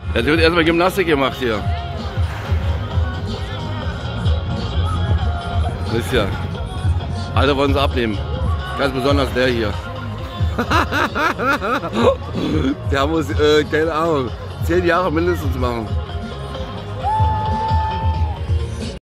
Jetzt wird erstmal Gymnastik gemacht hier. Wisst ihr. Alle wollen sie abnehmen. Ganz besonders der hier. Der muss, keine Ahnung, 10 Jahre mindestens machen.